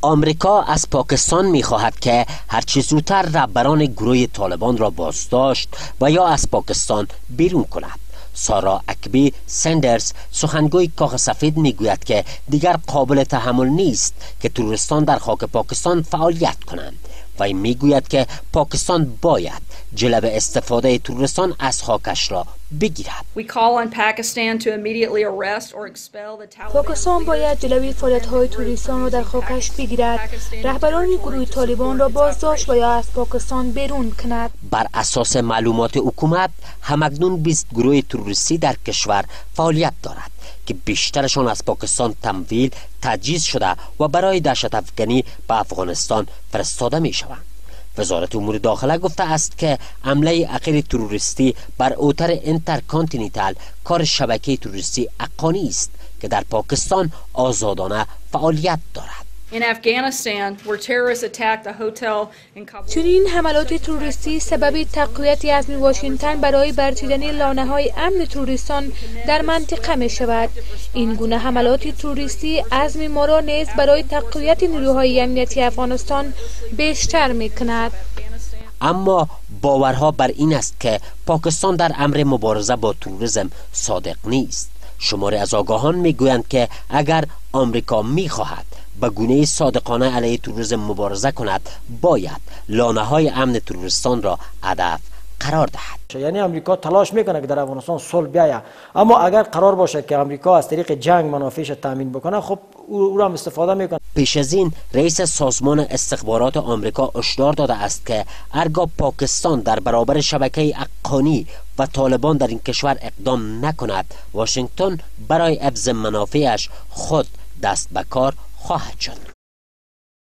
آمریکا از پاکستان می‌خواهد که هرچه زودتر رهبران گروه طالبان را بازداشت و یا از پاکستان بیرون کند. سارا اکبی سندرز سخنگوی کاخ سفید میگوید که دیگر قابل تحمل نیست که تروریستان در خاک پاکستان فعالیت کنند و میگوید که پاکستان باید جلب استفاده تروریستان از خاکش را بگیرد. پاکستان باید جلوی فعالیت‌های تروریستان را در خاکش بگیرد، رهبران گروه طالبان را بازداشت و یا از پاکستان بیرون کند. بر اساس معلومات حکومت همکنون 20 گروه تروریستی در کشور فعالیت دارد که بیشترشان از پاکستان تمویل، تجهیز شده و برای دهشت افکنی به افغانستان فرستاده می شوند. وزارت امور داخله گفته است که حمله اخیر تروریستی بر اوتر انترکانتیننتال کار شبکه تروریستی حقانی است که در پاکستان آزادانه فعالیت دارد. چنین حملات تروریستی سبب تقویت عزم واشنگتن برای برچیدن لانه‌های امن تروریستان در منطقه می شود. این گونه حملات تروریستی عزم ما را نیز برای تقویت نیروهای امنیتی افغانستان بیشتر می کند. اما باورها بر این است که پاکستان در امر مبارزه با تروریسم صادق نیست. شماری از آگاهان میگویند که اگر آمریکا میخواهد به گونه صادقانه علیه تروریسم مبارزه کند، باید لانه‌های امن تروریستان را هدف قرار دهد. یعنی آمریکا تلاش میکنه که در افغانستان صلح بیاید، اما اگر قرار باشه که آمریکا از طریق جنگ منافعش تامین بکنه، خب او را هم استفاده میکنه. پیش از این رئیس سازمان استخبارات آمریکا هشدار داده است که هرگاه پاکستان در برابر شبکه حقانی و طالبان در این کشور اقدام نکند، واشنگتن برای حفظ منافعش خود دست به کار خواهد شد.